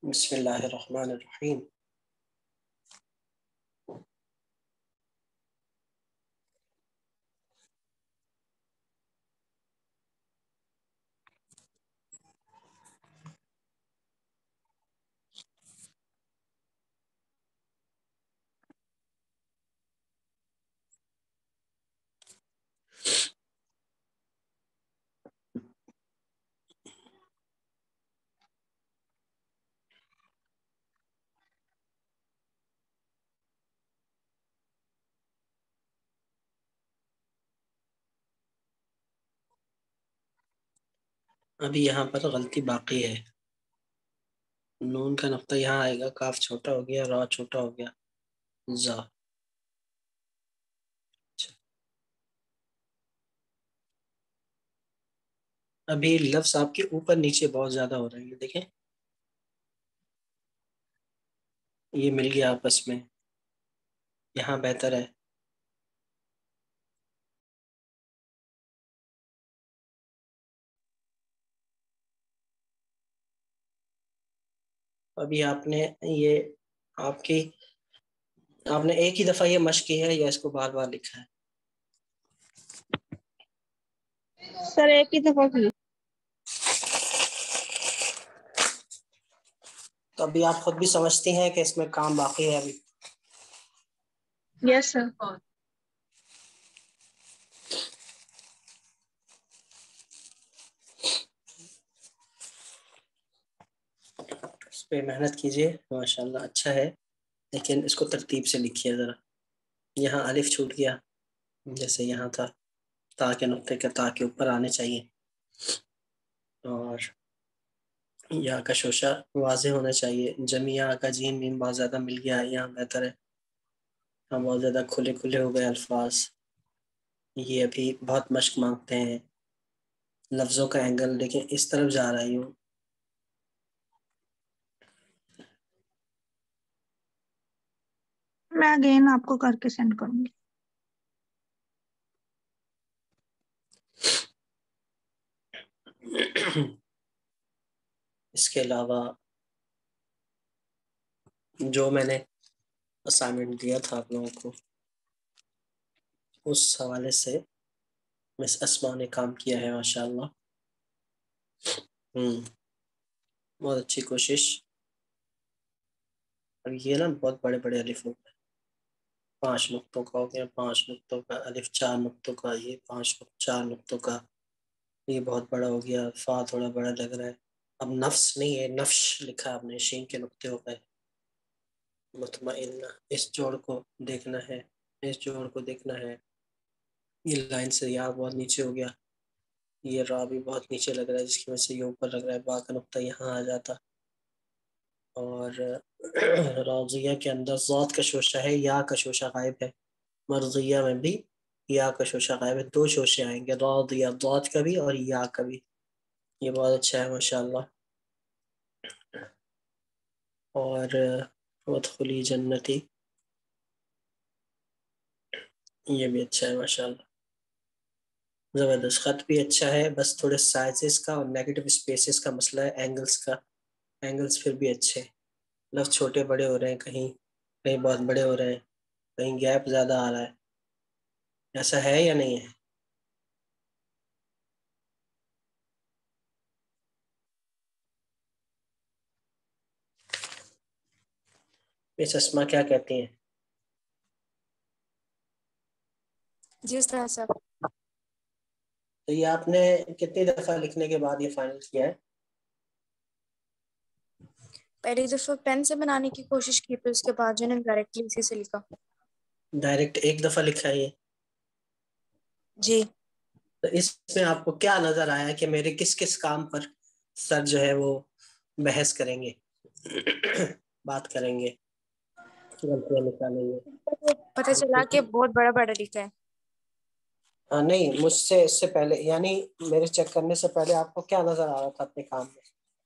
बिस्मिल्लाहिर्रहमानिर्रहीम। अभी यहाँ पर गलती बाकी है। नून का नुक्ता यहाँ आएगा, काफ छोटा हो गया, रा छोटा हो गया, जा। अच्छा। अभी लफ्ज आपके ऊपर नीचे बहुत ज्यादा हो रहे हैं, देखें, ये मिल गया आपस में, यहाँ बेहतर है। अभी आपने ये आपकी आपने एक ही दफा ये मश्क की है या इसको बार बार लिखा है? सर एक ही दफा की। तो अभी आप खुद भी समझती हैं कि इसमें काम बाकी है अभी। Yes sir. इस पे मेहनत कीजिए, माशाल्लाह अच्छा है, लेकिन इसको तरतीब से लिखिए ज़रा। यहाँ अलिफ छूट गया, जैसे यहाँ था, ता के नुक्ते के ता के ऊपर आने चाहिए, और या का शोशा वाज़े होना चाहिए। जमिया का जीम मीम बहुत ज़्यादा मिल गया है, यहाँ बेहतर है। हम बहुत ज़्यादा खुले खुले हो गए अल्फाज, ये अभी बहुत मश्क मांगते हैं। लफ्ज़ों का एंगल देखें, इस तरफ जा रही हूँ। मैं अगेन आपको करके सेंड करूंगी। इसके अलावा जो मैंने असाइनमेंट दिया था आप लोगों को, उस हवाले से मिस अस्मा ने काम किया है माशाल्लाह। बहुत अच्छी कोशिश। और ये ना बहुत बड़े बड़े अलिफ हो गए, 5 नुक्तों का हो गया, 5 नुक्तों का अलिफ, 4 नुक्तों का, ये 4 नुक्तों का, ये बहुत बड़ा हो गया। फा थोड़ा बड़ा लग रहा है। अब नफ्स नहीं है, नफ्श लिखा है आपने, शीन के नुक्ते हो गए। मुतमइन्ना, इस जोड़ को देखना है, इस जोड़ को देखना है। ये लाइन से यहाँ बहुत नीचे हो गया, ये रा भी बहुत नीचे लग रहा है, जिसकी वजह से ये ऊपर लग रहा है। बा का नुक्ता यहाँ आ जाता, और रौजिया के अंदर ज़ात का शोशा है, या का शोशा गायब है। मर्जिया में भी या का शोशा गायब है, 2 शोशे आएंगे, रौदिया ज़ात का भी और या का भी। ये बहुत अच्छा है माशाल्लाह। और वदखुली जन्नती, ये भी अच्छा है माशाल्लाह, ज़बरदस्त। ख़त भी अच्छा है, बस थोड़े साइजेस का और नेगेटिव स्पेसेस का मसला है, एंगल्स का। एंगल्स फिर भी अच्छे, लफ्ज़ छोटे बड़े हो रहे हैं, कहीं कहीं बहुत बड़े हो रहे हैं, कहीं गैप ज़्यादा आ रहा है। ऐसा है या नहीं है? ये चश्मा क्या कहती हैं? जिस तरह से तो ये आपने कितनी दफ़ा लिखने के बाद ये फाइनल किया है? पहली दफा पेन से बनाने की कोशिश की, फिर उसके बाद जो है डायरेक्टली इसी से लिखा। डायरेक्ट एक दफ़ा लिखा है ये? जी। तो इसमें आपको क्या नज़र आया कि मेरे किस किस काम पर सर जो है वो बहस करेंगे, बात करेंगे, गलतियाँ निकालेंगे? तो पता चला कि बहुत बड़ा बड़ा लिखा है। हाँ, नहीं, मुझसे इससे पहले, यानी मेरे चेक करने से पहले आपको क्या नज़र आ रहा था अपने काम में?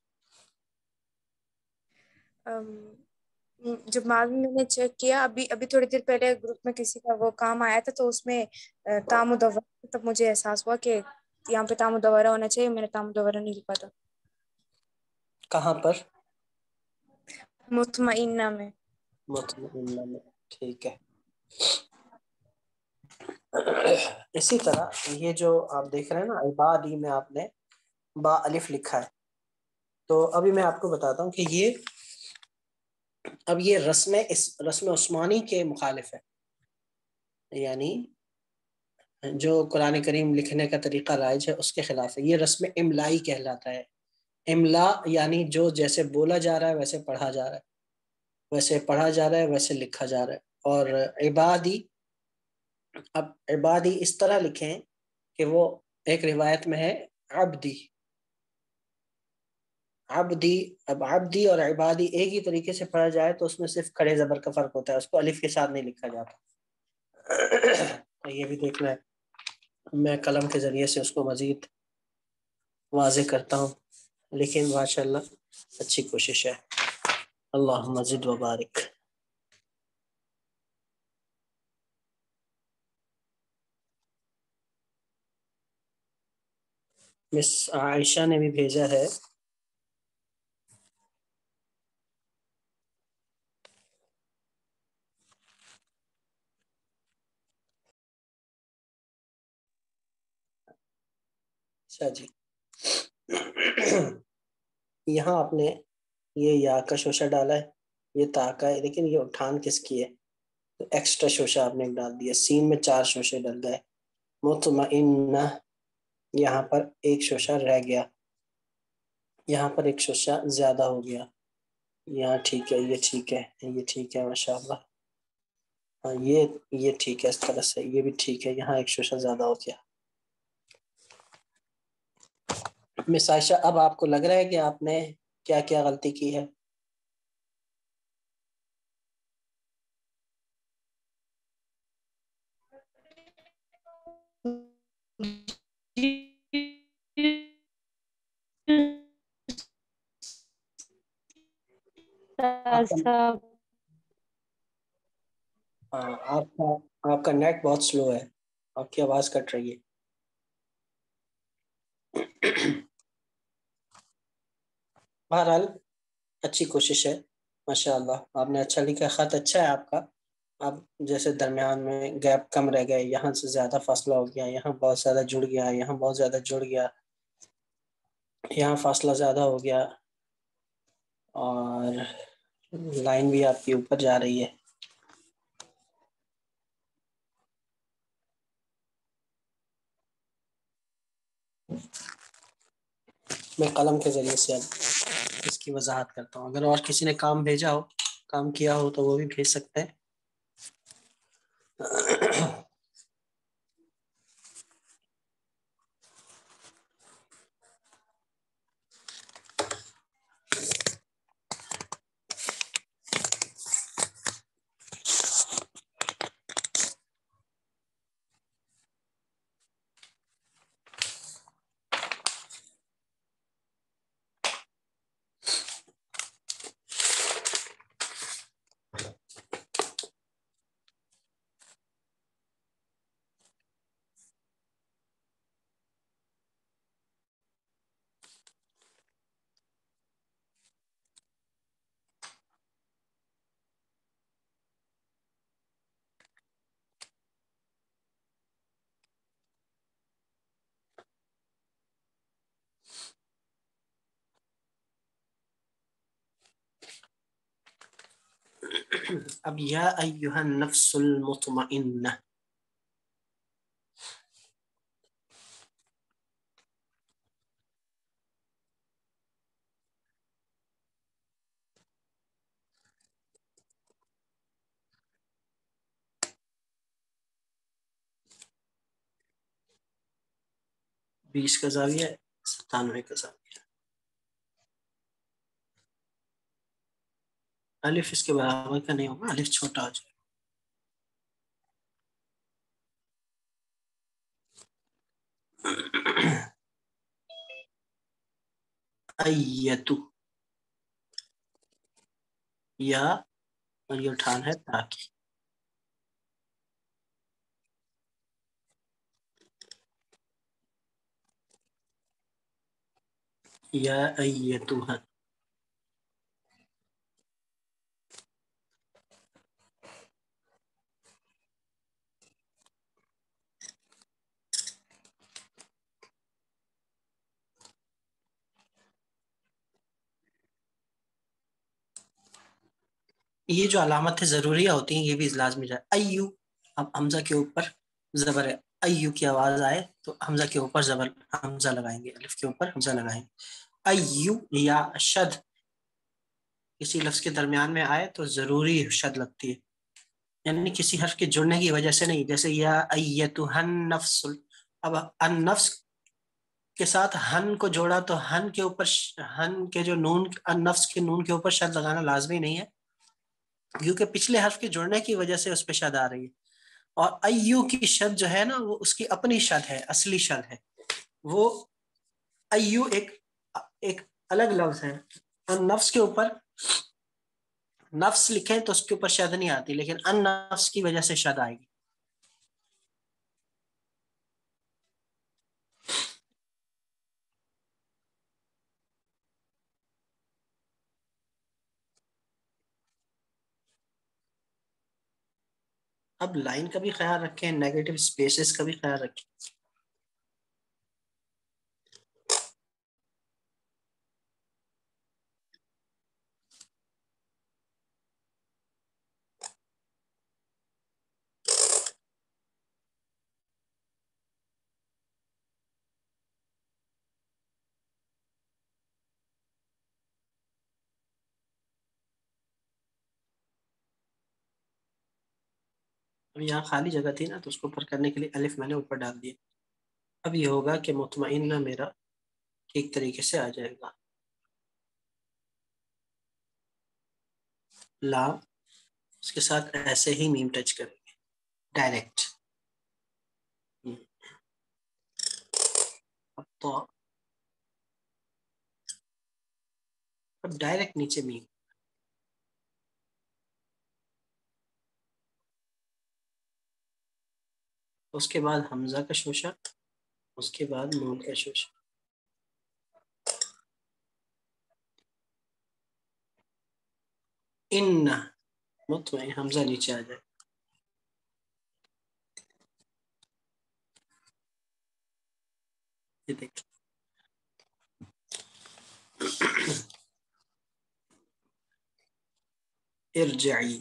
जब बाद में मैंने चेक किया, अभी अभी थोड़ी देर पहले ग्रुप में किसी का वो काम आया था, तो उसमें तामुदव्वर, तब मुझे एहसास हुआ कि यहाँ पे तामुदव्वरा होना चाहिए। मैंने तामुदव्वरा नहीं लिखा था। कहाँ पर? मुतमइन्ना में। मुतमइन्ना में, ठीक है। इसी तरह ये जो आप देख रहे हैं ना, इबादी में आपने बा अलिफ लिखा है, तो अभी मैं आपको बताता हूँ कि ये, अब ये रस्म उस्मानी के मुखालिफ है, यानी जो कुरान करीम लिखने का तरीका राइज है उसके खिलाफ है। ये रस्म इमलाई कहलाता है। इमला यानी जो जैसे बोला जा रहा है वैसे पढ़ा जा रहा है, वैसे पढ़ा जा रहा है वैसे लिखा जा रहा है। और इबादी, अब इबादी इस तरह लिखें कि वो, एक रिवायत में है अब्दी, अब्दी। अब अब्दी और इबादी एक ही तरीके से पढ़ा जाए तो उसमें सिर्फ खड़े जबर का फर्क होता है, उसको अलिफ के साथ नहीं लिखा जाता। तो ये भी देखना है, मैं कलम के जरिए से उसको मजीद वाजे करता हूँ, लेकिन माशाल्लाह अच्छी कोशिश है। अल्लाह मजिद व बारिक। मिस आयशा ने भी भेजा है। अच्छा जी। यहाँ आपने ये या का शोशा डाला है, ये ता का है, लेकिन ये उठान किसकी है, तो एक्स्ट्रा शोशा आपने डाल दिया। सीन में 4 शोशे डल गए। मुतमइन्ना, यहाँ पर एक शोशा रह गया, यहाँ पर एक शोशा ज्यादा हो गया। यहाँ ठीक है, ये ठीक है, ये ठीक है माशाल्लाह। हाँ ये ठीक है, इस तरह से ये भी ठीक है। यहाँ एक शोशा ज्यादा हो गया। मिस आयशा, अब आपको लग रहा है कि आपने क्या क्या गलती की है? आपका सब आपका आपका नेट बहुत स्लो है, आपकी आवाज कट रही है। बहरहाल अच्छी कोशिश है, माशाल्लाह आपने अच्छा लिखा, खत अच्छा है आपका। अब जैसे दरमियान में गैप कम रह गए, यहाँ से ज्यादा फासला हो गया, यहाँ बहुत ज्यादा जुड़ गया, यहाँ बहुत ज्यादा जुड़ गया, यहाँ फासला ज्यादा हो गया, और लाइन भी आपकी ऊपर जा रही है। मैं कलम के जरिए से अब इसकी वजाहत करता हूँ। अगर और किसी ने काम भेजा हो, काम किया हो, तो वो भी भेज सकते हैं। अब या अय्युहन नफ्सुल मुतमइन्ना, बीस का जाविया 97 का जाविया। अलिफ इसके बराबर का नहीं होगा, अलिफ छोटा हो जाएगा। अय्यतु, या, और ये उठान है ताकि। या अय्यतुहा, ये जो अलामतें ज़रूरिया होती हैं ये भी लाजमी जाए। अय्यू, अब हमजा के ऊपर ज़बर है, अय्यू की आवाज़ आए तो हमजा के ऊपर ज़बर हमजा लगाएंगे, अलिफ के ऊपर हमजा लगाएंगे। अय्यू या शद किसी लफ्ज़ के दरमियान में आए तो ज़रूरी शद लगती है, यानी किसी हर्फ के जुड़ने की वजह से नहीं। जैसे या अय्यतुहन नफ्सुल, अब अन नफ्स के साथ हन को जोड़ा तो हन के ऊपर हन के जो नून, अन नफ्स के नून के ऊपर शद लगाना लाजमी नहीं है, क्योंकि पिछले हर्फ के जुड़ने की वजह से उस पर शद आ रही है। और अय्यू की शद जो है ना वो उसकी अपनी शद है, असली शद है वो। अय्यू एक एक अलग लफ्ज है। अन नफ्स के ऊपर नफ्स लिखें तो उसके ऊपर शद नहीं आती, लेकिन अन नफ्स की वजह से शद आएगी। अब लाइन का भी ख्याल रखें, नेगेटिव स्पेसेस का भी ख्याल रखें। अब यहाँ खाली जगह थी ना तो उसको ऊपर करने के लिए अलिफ मैंने ऊपर डाल दिया। अब ये होगा कि मुतमइन्ना मेरा ठीक तरीके से आ जाएगा। लाम, उसके साथ ऐसे ही मीम टच करेंगे डायरेक्ट। अब तो अब डायरेक्ट नीचे मीम, उसके बाद हमजा का शोशा, उसके बाद नून का शोशा। इन्ना, मुतमइन हमजा नीचे आ जाए। ये देखिए इरजाई,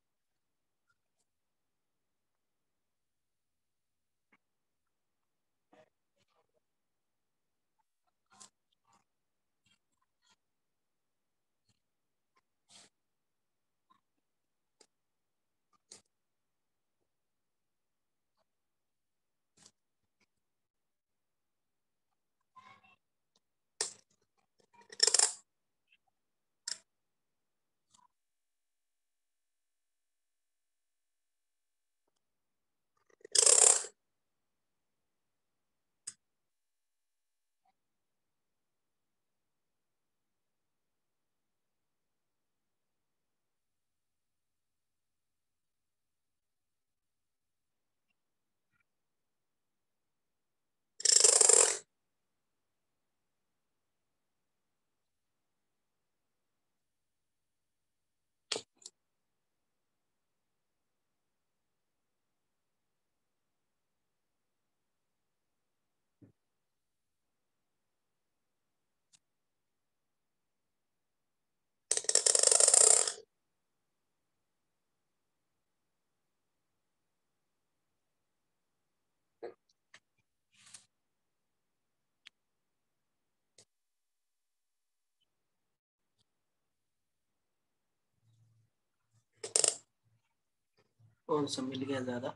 कौन सा मिल गया ज्यादा?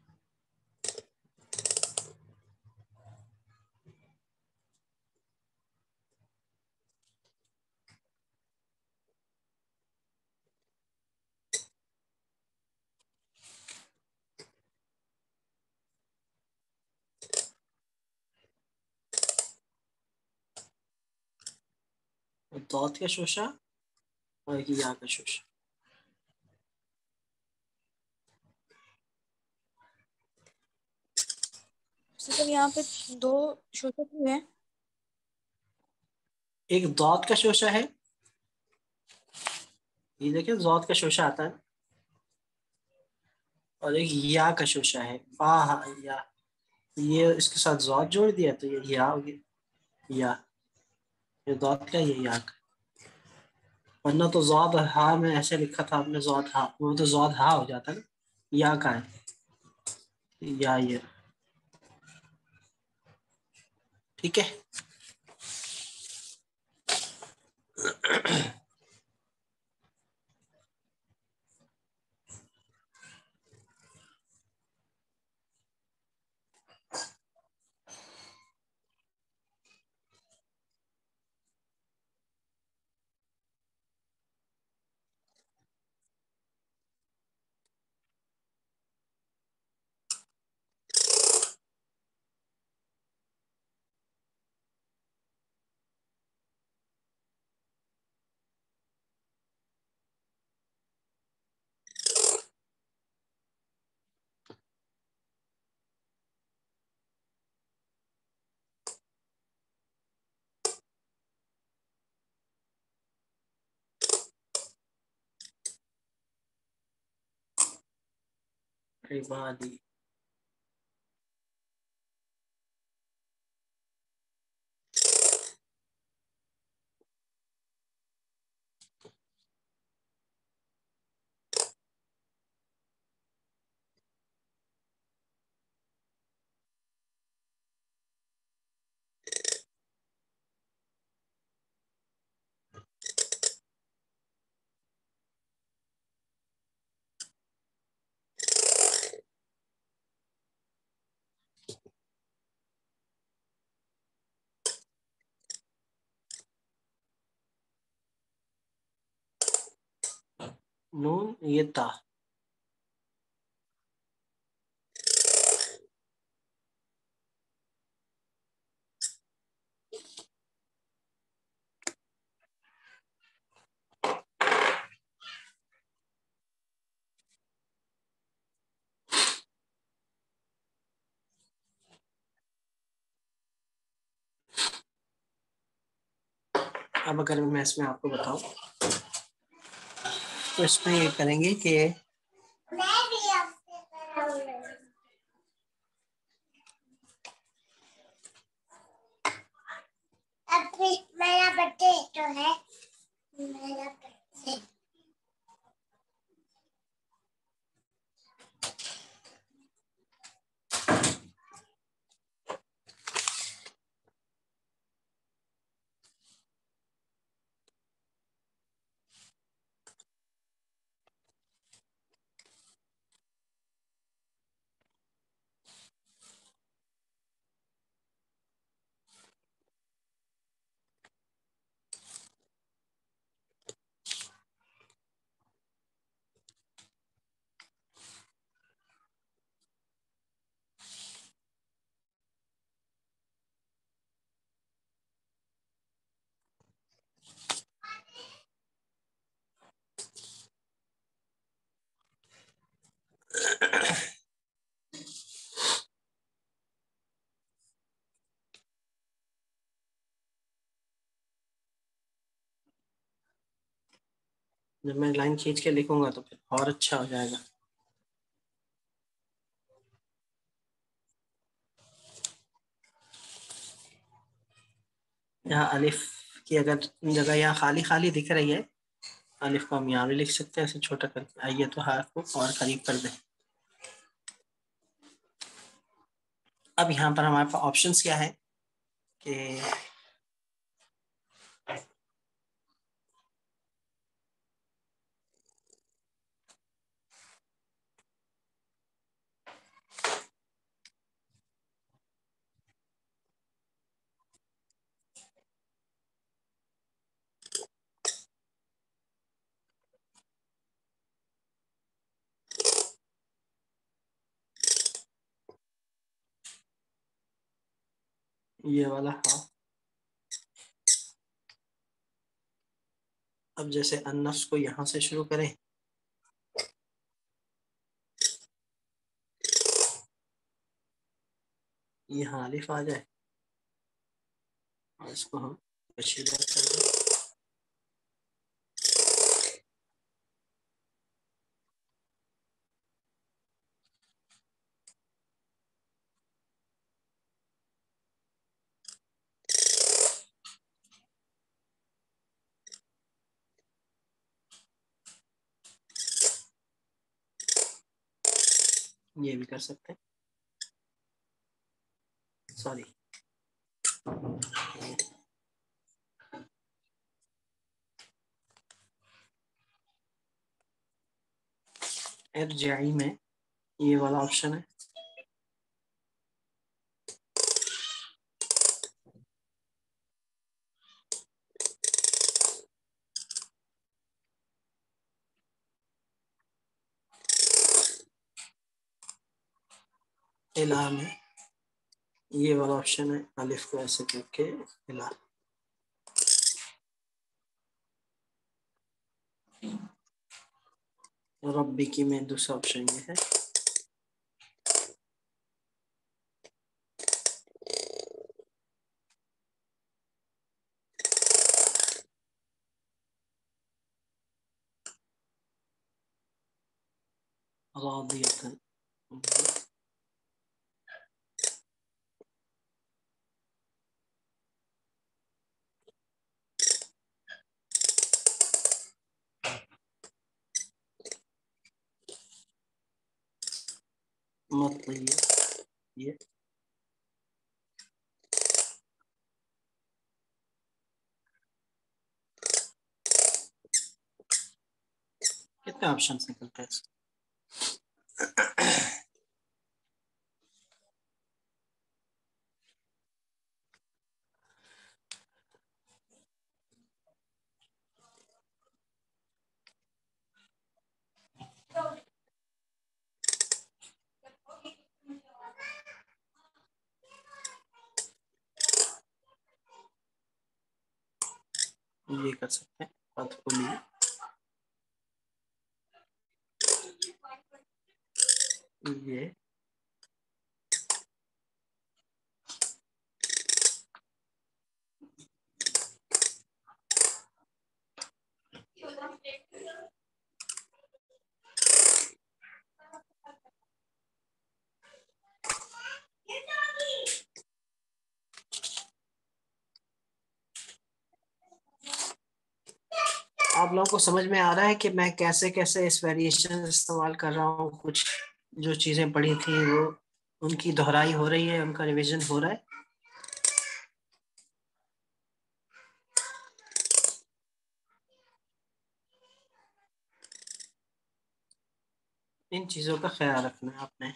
दौत का शोशा और या का शोशा। सर यहाँ पे दो शोशे हुए हैं। एक दौत का शोशा है, ये देखिए दौत का शोशा आता है, और एक या का शोशा है, बा या, ये इसके साथ जौत जोड़ दिया तो ये या हो गया। या ये दौत का, ये या का। वरना तो ज़ाद हा में ऐसे लिखा था आपने, ज़ाद हा, वो तो ज़ाद हा हो जाता है ना। या का है, या ये, ठीक है। इबादी, नून, ये ता। अब अगर मैं इसमें आपको बताऊं तो इसमें ये करेंगे कि मेरा बर्थडे तो है, मेरा बर्थडे। जब मैं लाइन खींच के लिखूंगा तो फिर और अच्छा हो जाएगा। यहाँ अलिफ की अगर जगह यहाँ खाली खाली दिख रही है, अलिफ को हम यहाँ भी लिख सकते हैं ऐसे छोटा करके। आइए तो हाथ को और करीब कर दें। अब यहाँ पर हमारे पास ऑप्शंस क्या है कि ये वाला हाँ। अब जैसे अन्नस को यहाँ से शुरू करें, यहाँ अलिफ आ जाए और इसको हम कशीदा कर दें। ये भी कर सकते हैं, सॉरी। इरजाई में ये वाला ऑप्शन है। इला में ये वाला ऑप्शन है, अलिफ को ऐसे करके इला। रब्बी की में दूसरा ऑप्शन ये है। रादियतन, मतलब ये कितने ऑप्शन निकलते हैं? ये कर सकते हैं, अदखुली, ये आप लोगों को समझ में आ रहा है कि मैं कैसे कैसे इस वेरिएशन इस्तेमाल कर रहा हूँ? कुछ जो चीजें पढ़ी थी वो उनकी दोहराई हो रही है, उनका रिवीजन हो रहा है। इन चीजों का ख्याल रखना है आपने।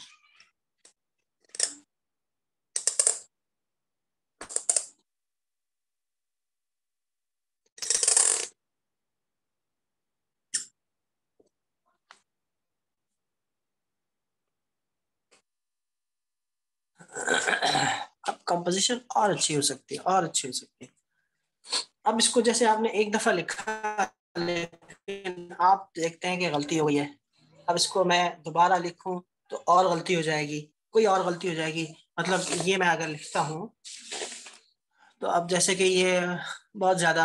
अब कंपोजिशन और अच्छी हो सकती है, और अच्छी हो सकती है। अब इसको जैसे आपने एक दफा लिखा, लेकिन आप देखते हैं कि गलती हो गई है। अब इसको मैं दोबारा लिखूं तो और गलती हो जाएगी, कोई और गलती हो जाएगी। मतलब ये मैं अगर लिखता हूँ तो अब जैसे कि ये बहुत ज्यादा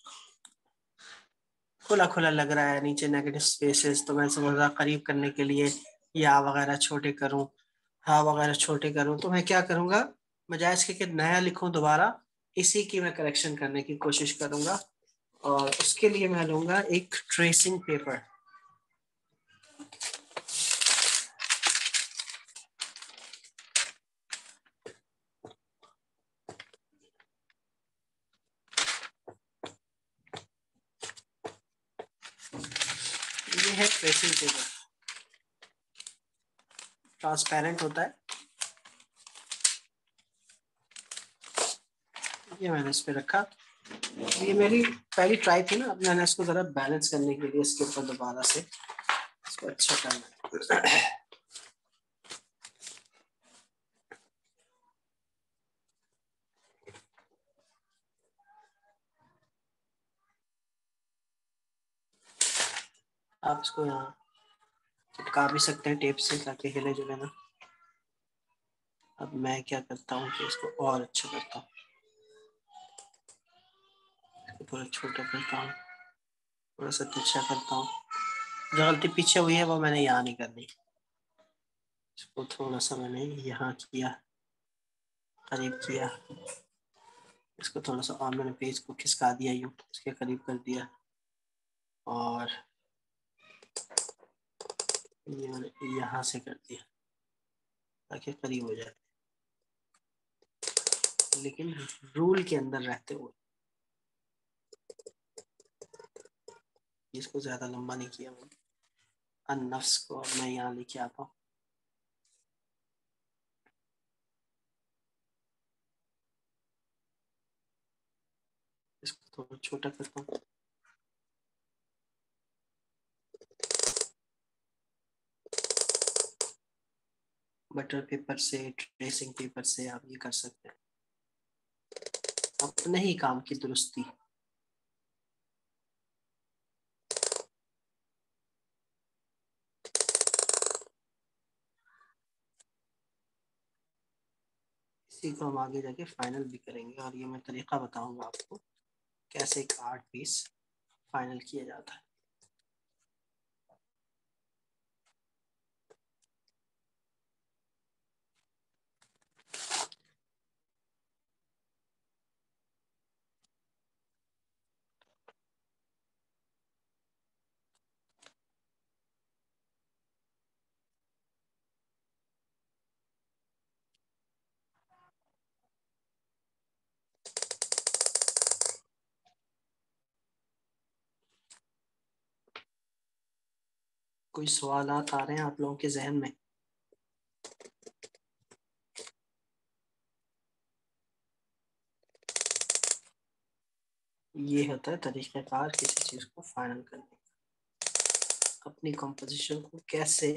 खुला खुला लग रहा है, नीचे नेगेटिव स्पेसेस, तो मैं समझ रहा करीब करने के लिए या वगैरह छोटे करूं, हाँ वगैरह छोटे करूं, तो मैं क्या करूंगा, बजाय इसके कि नया लिखूं दोबारा, इसी की मैं करेक्शन करने की कोशिश करूंगा। और उसके लिए मैं लूंगा एक ट्रेसिंग पेपर। ये है ट्रेसिंग पेपर, ट्रांसपेरेंट होता है। ये मैंने इस पे रखा। ये मेरी पहली ट्राई थी ना, अब मैंने इसको जरा बैलेंस करने के लिए इसके ऊपर दोबारा से इसको अच्छा करना है। आप इसको यहाँ चिपका भी सकते हैं टेप से, ताकि हिले जुले ना। अब मैं क्या करता हूँ कि इसको और अच्छा करता हूँ, इसको थोड़ा छोटा करता हूँ, थोड़ा सा तिरछा करता हूँ। जो गलती पीछे हुई है वो मैंने यहाँ नहीं करनी। इसको थोड़ा सा मैंने यहाँ किया, करीब किया। इसको थोड़ा सा और मैंने पेज को खिसका दिया, यूँ इसके करीब कर दिया। और ये मैंने यहाँ से कर दिया। ताकि करीब हो जाए, लेकिन रूल के अंदर रहते हुए। इसको ज्यादा लंबा नहीं किया मैंने, अन-नफ्स को मैं यहाँ लेके आता हूँ। इसको थोड़ा छोटा करता हूँ। बटर पेपर से, ट्रेसिंग पेपर से आप ये कर सकते हैं, अपने ही काम की दुरुस्ती। इसी को हम आगे जाके फाइनल भी करेंगे, और ये मैं तरीका बताऊंगा आपको कैसे एक आर्ट पीस फाइनल किया जाता है। कोई सवालात आ रहे हैं आप लोगों के जहन में? ये होता है तरीक़ेकार किसी चीज को फाइनल करने का, अपनी कंपोजिशन को कैसे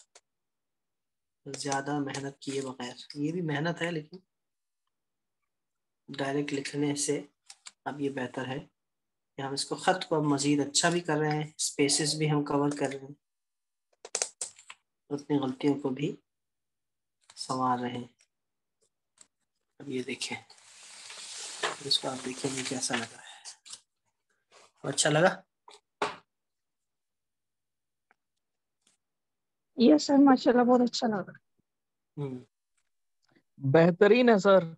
ज्यादा मेहनत किए बगैर, ये भी मेहनत है लेकिन डायरेक्ट लिखने से अब ये बेहतर है कि हम इसको खत को अब मजीद अच्छा भी कर रहे हैं, स्पेसेस भी हम कवर कर रहे हैं, अपनी गलतियों को भी संवार रहे हैं। अब ये देखें, इसको आप देखेंगे कैसा लगा है, अच्छा लगा? यस सर, माशाल्लाह बहुत अच्छा लगा। बेहतरीन है सर।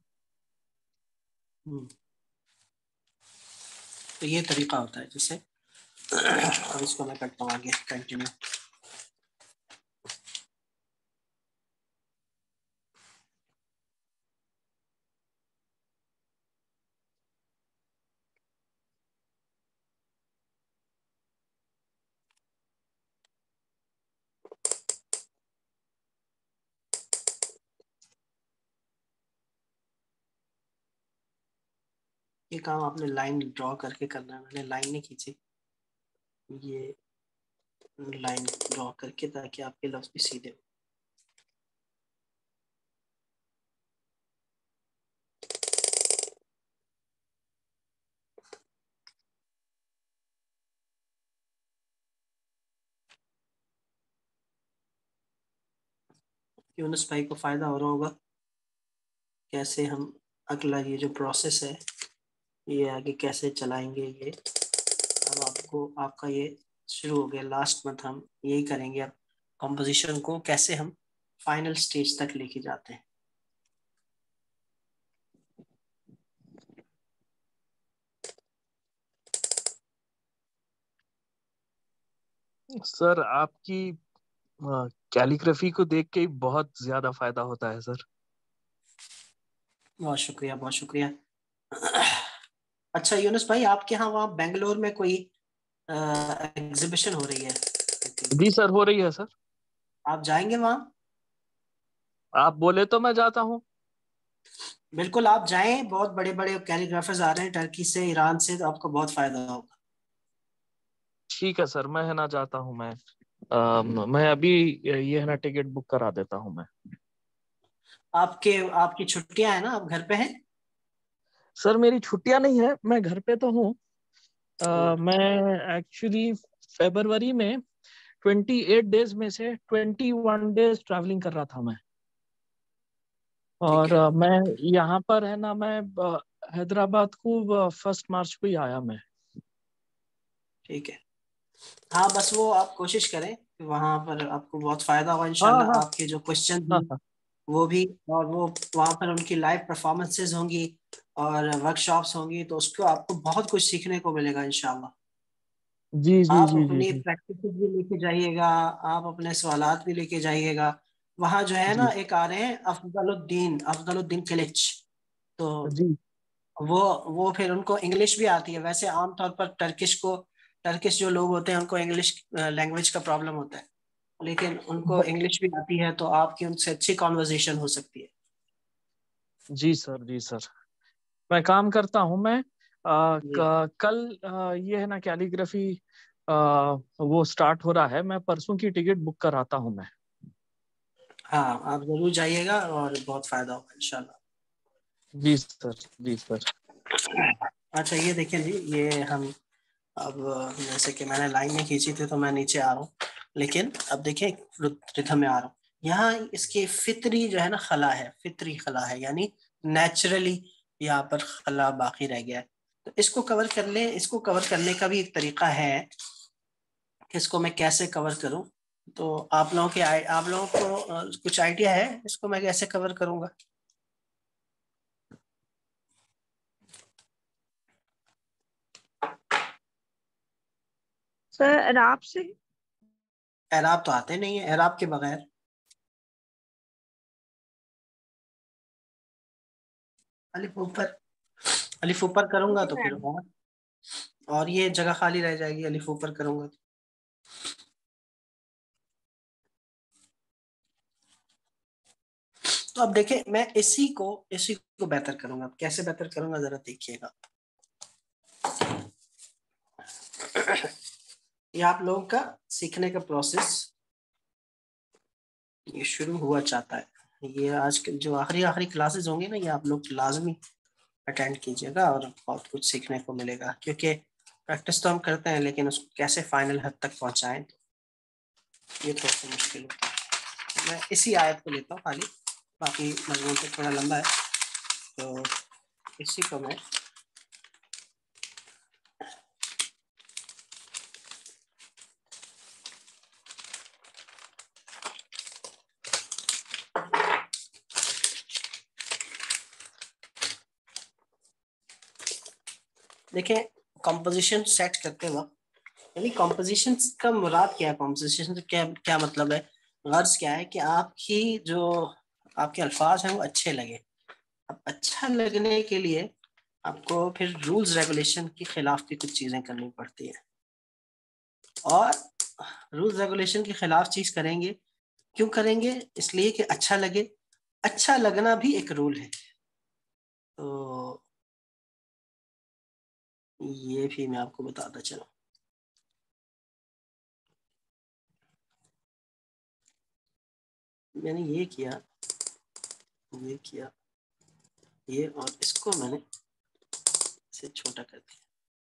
तो ये तरीका होता है जिससे अब इसको मैं करता हूँ आगे कंटिन्यू। ये काम आपने लाइन ड्रॉ करके करना है, मैंने लाइन नहीं खींची, ये लाइन ड्रॉ करके ताकि आपके लफ्ज भी सीधे हो। यूनुस भाई को फायदा हो रहा होगा कैसे हम अगला ये जो प्रोसेस है ये आगे कैसे चलाएंगे। ये अब आपको आपका ये शुरू हो गया, लास्ट मंथ हम यही करेंगे। अब कंपोजिशन को कैसे हम फाइनल स्टेज तक लेके जाते हैं। सर आपकी कैलीग्राफी को देख के ही बहुत ज्यादा फायदा होता है सर। बहुत शुक्रिया, बहुत शुक्रिया। अच्छा यूनुस भाई, आपके यहाँ वहाँ बेंगलोर में कोई एग्जीबिशन हो रही है? जी सर, हो रही है सर। आप जाएंगे वहाँ? आप बोले तो मैं जाता हूँ। बिल्कुल आप जाएं, बहुत बड़े बड़े कैलीग्राफर्स आ रहे हैं टर्की से, ईरान से, तो आपको बहुत फायदा होगा। ठीक है सर, मैं है ना जाता हूँ। मैं अभी ये है ना टिकट बुक करा देता हूँ मैं। आपकी छुट्टियां हैं ना, आप घर पे हैं? सर मेरी छुट्टियां नहीं है, मैं घर पे तो हूँ। मैं एक्चुअली फरवरी में 28 डेज में से 21 डेज ट्रैवलिंग कर रहा था मैं। ठीक और है, मैं यहाँ पर है ना, मैं हैदराबाद को 1 मार्च को ही आया मैं। ठीक है। हाँ बस वो आप कोशिश करें कि वहाँ पर आपको बहुत फायदा होगा हाँ इंशाल्लाह। हाँ आपके जो क्वेश्चन हाँ हैं हाँ। वो भी, और वो वहाँ पर उनकी लाइव परफॉर्मेंसेज होंगी और वर्कशॉप्स होंगी, तो उसको आपको बहुत कुछ सीखने को मिलेगा इंशाल्लाह। जी जी आप जी जी अपनी जी। प्रैक्टिस भी लेके जाइएगा, आप अपने सवालात भी लेके जाइएगा, वहां जो है जी ना एक आ रहे हैं अफजलुद्दीन किलिच। तो जी। वो फिर उनको इंग्लिश भी आती है। वैसे आमतौर पर टर्किश जो लोग होते हैं उनको इंग्लिश लैंग्वेज का प्रॉब्लम होता है, लेकिन उनको इंग्लिश भी आती है, तो आपकी उनसे अच्छी कॉन्वर्जेशन हो सकती है। जी सर, जी सर। मैं काम करता हूँ। मैं जी कल ये है ना कैलीग्राफी वो स्टार्ट हो रहा है। मैं परसों की टिकट बुक कराता हूँ मैं। हाँ, आप जरूर जाइएगा और बहुत फायदा होगा इंशाल्लाह। जी सर, जी सर। अच्छा, ये देखिए जी, ये हम अब जैसे कि मैंने लाइन में खींची थी तो मैं नीचे आ रहा हूँ, लेकिन अब देखिए रिथम में आ रहा हूँ। यहाँ इसके फितरी जो है ना खला है, फितरी खला है, यानी नेचुरली यहाँ पर खला बाकी रह गया है। तो इसको कवर करने का भी एक तरीका है कि इसको मैं कैसे कवर करूँ। तो आप लोगों को कुछ आइडिया है इसको मैं कैसे कवर करूँगा? सर रात से। एराब तो आते नहीं है, एराब के बगैर। अलिफ ऊपर, अलिफ ऊपर करूंगा जी तो फिर मैम। और ये जगह खाली रह जाएगी, अलिफ ऊपर करूंगा तो। तो अब देखें, मैं इसी को बेहतर करूंगा। अब कैसे बेहतर करूंगा जरा देखिएगा। ये आप लोगों का सीखने का प्रोसेस ये शुरू हुआ चाहता है। ये आज के जो आखिरी आखिरी क्लासेस होंगे ना, ये आप लोग लाजमी अटेंड कीजिएगा और बहुत कुछ सीखने को मिलेगा। क्योंकि प्रैक्टिस तो हम करते हैं, लेकिन उसको कैसे फाइनल हद तक पहुंचाएं, ये थोड़ा सा मुश्किल होता है। मैं इसी आयत को लेता हूँ खाली, बाकी मजमून तो थोड़ा लंबा है, तो इसी को मैं देखें। कंपोजिशन सेट करते वक्त, यानी कंपोजिशन का मुराद क्या है, कंपोजिशन से क्या क्या मतलब है, गर्ज क्या है कि आपकी जो आपके अल्फाज हैं वो अच्छे लगे। अब अच्छा लगने के लिए आपको फिर रूल्स रेगुलेशन के खिलाफ भी कुछ चीजें करनी पड़ती है। और रूल्स रेगुलेशन के खिलाफ चीज करेंगे, क्यों करेंगे? इसलिए कि अच्छा लगे। अच्छा लगना भी एक रूल है। तो ये भी मैं आपको बताता चलूं। मैंने ये किया, ये, और इसको मैंने इसे छोटा कर दिया,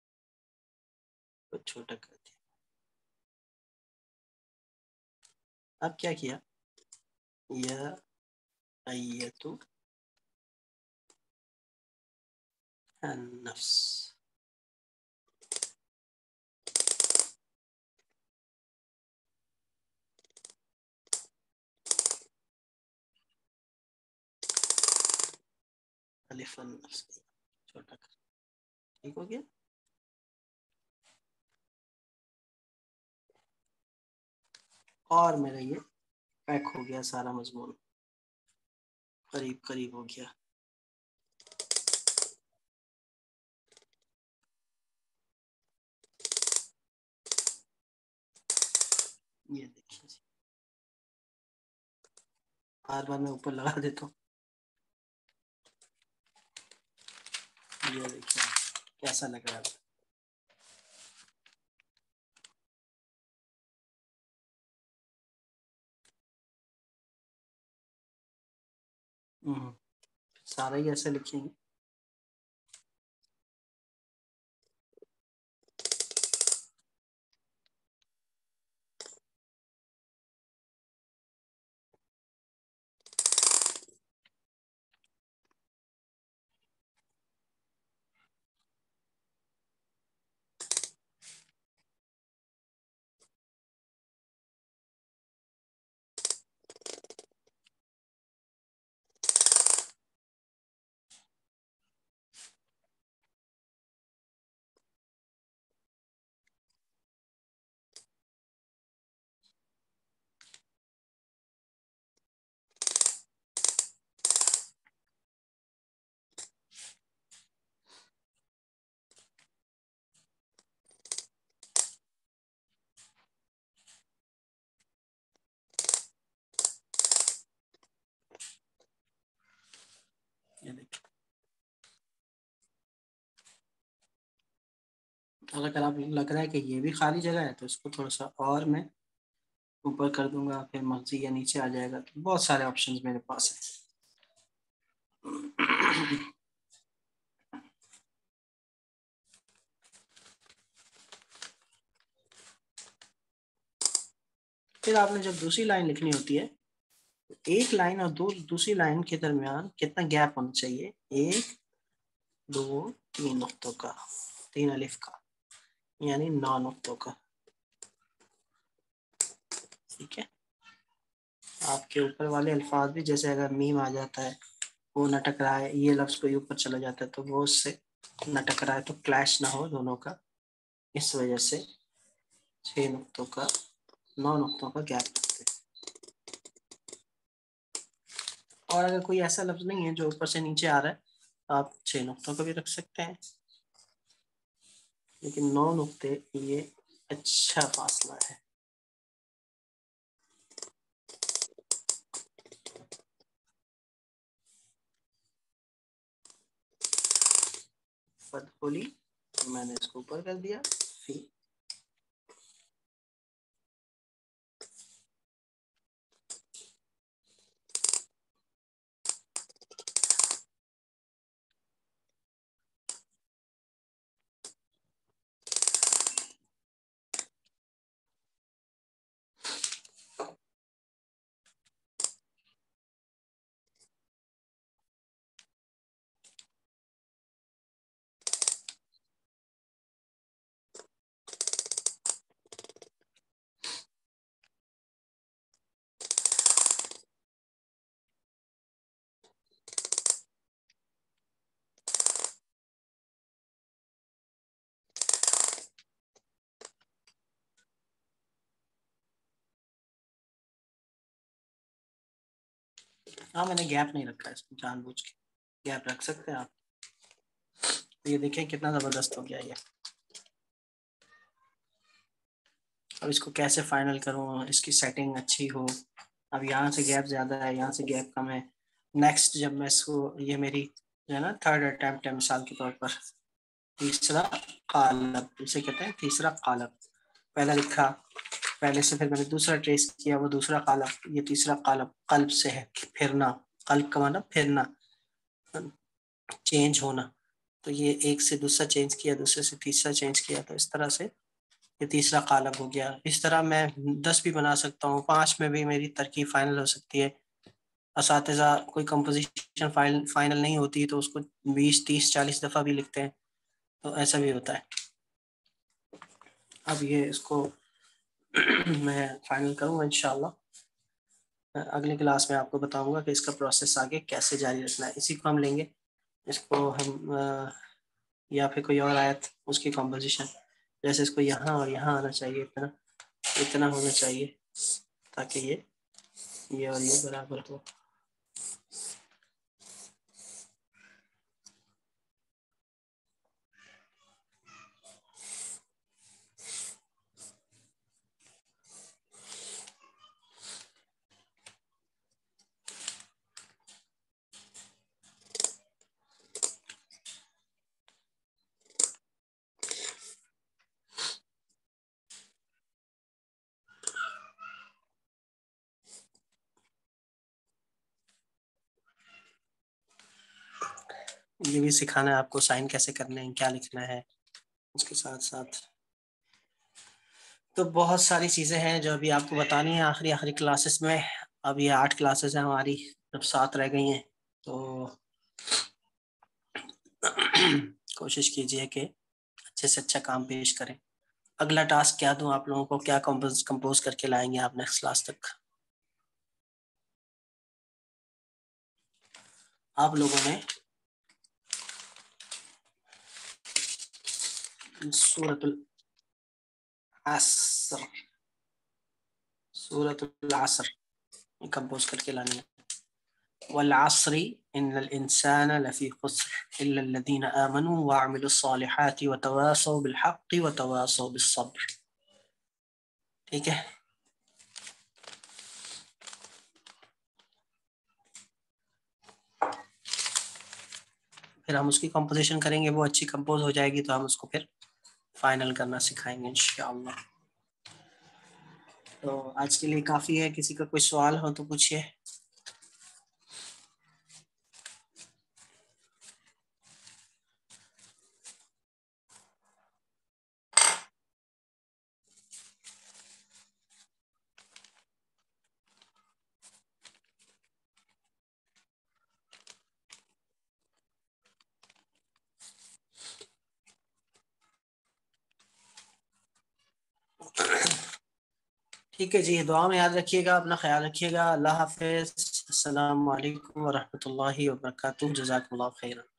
तो छोटा कर दिया। अब क्या किया, यह अयतु नफ्स, अलिफ नफ्स, छोटा कर, ठीक हो गया। और मेरा ये पैक हो गया, सारा मजमून करीब करीब हो गया। ये देखिए जी, बार बार मैं ऊपर लगा देता हूँ। ये देखिए कैसा लग रहा है। सारा ही ऐसे लिखेंगे। और अगर आप लग रहा है कि ये भी खाली जगह है तो इसको थोड़ा सा और मैं ऊपर कर दूंगा, फिर मर्जी या नीचे आ जाएगा। तो बहुत सारे ऑप्शंस मेरे पास है। फिर आपने जब दूसरी लाइन लिखनी होती है, एक लाइन और दूसरी लाइन के दरमियान कितना गैप होना चाहिए? 1 2 3 नुक्तों का, 3 अलिफ का, यानी 9 नुक्तों का। ठीक है। आपके ऊपर वाले अल्फाज भी, जैसे अगर मीम आ जाता है, वो न टकराए, ये लफ्ज कोई ऊपर चला जाता है तो वो उससे न टकराए, तो क्लैश ना हो दोनों का, इस वजह से 6 नुक्तों का, 9 नुक्तों का गैप रखते हैं। और अगर कोई ऐसा लफ्ज नहीं है जो ऊपर से नीचे आ रहा है, आप 6 नुक्तों का भी रख सकते हैं, लेकिन 9 नुक्ते ये अच्छा फासला है। फतहोली मैंने इसको ऊपर कर दिया। फिर हाँ, मैंने गैप नहीं रखा है इसमें, जानबूझ के गैप रख सकते हैं आप। तो ये देखें कितना ज़बरदस्त हो गया ये। अब इसको कैसे फाइनल करूँ, इसकी सेटिंग अच्छी हो। अब यहाँ से गैप ज़्यादा है, यहाँ से गैप कम है। नेक्स्ट जब मैं इसको, ये मेरी जो है ना थर्ड अटैम्प्ट है मिसाल के तौर पर, तीसरा कालब, इसे कहते हैं तीसरा कालब। पहला लिखा, पहले से फिर मैंने दूसरा ट्रेस किया, वो दूसरा कालब, ये तीसरा कालब। कल्ब से है फिरना, कल्ब का मतलब फिरना, चेंज होना। तो ये एक से दूसरा चेंज किया, दूसरे से तीसरा चेंज किया, तो इस तरह से ये तीसरा कालब हो गया। इस तरह मैं 10 भी बना सकता हूँ, 5 में भी मेरी तरकीब फाइनल हो सकती है। असातिज़ा कोई कंपोजिशन फाइनल नहीं होती तो उसको 20 30 40 दफ़ा भी लिखते हैं, तो ऐसा भी होता है। अब ये इसको मैं फाइनल करूँगा इंशाल्लाह। अगली क्लास में आपको बताऊंगा कि इसका प्रोसेस आगे कैसे जारी रखना है। इसी को हम लेंगे, इसको हम या फिर कोई और आयत, उसकी कंपोजिशन, जैसे इसको यहाँ और यहाँ आना चाहिए, इतना इतना होना चाहिए, ताकि ये और ये बराबर हो। ये भी सिखाना है आपको, साइन कैसे करने हैं, क्या लिखना है, उसके साथ साथ तो बहुत सारी चीज़ें हैं जो अभी आपको बतानी है आखिरी आखिरी क्लासेस में। अब ये 8 क्लासेस हैं हमारी, जब 7 रह गई हैं, तो कोशिश कीजिए कि अच्छे से अच्छा काम पेश करें। अगला टास्क क्या दूं आप लोगों को, क्या कंपोज करके लाएंगे आप नेक्स्ट क्लास तक? आप लोगों ने सूरतुल असर, सूरतुल असर कंपोज करके लानी है। वल अस्री इन्नल इंसाना लफी खुस्र इल्ला लल्लज़ीना आमनू व अमिलुस सालिहाति व तवासौ बिल हक़्क़ि व तवासौ बिस सब्र। ठीक है, फिर हम उसकी कंपोजिशन करेंगे, वो अच्छी कंपोज हो जाएगी तो हम उसको फिर फाइनल करना सिखाएंगे इंशाअल्लाह। तो आज के लिए काफ़ी है, किसी का कोई सवाल हो तो पूछिए। ठीक है जी, दुआ में याद रखिएगा, अपना ख्याल रखिएगा। अल्लाह हाफिज़। अस्सलामु अलैकुम व रहमतुल्लाहि व बरकातुहू। जज़ाकल्लाहु खैरन।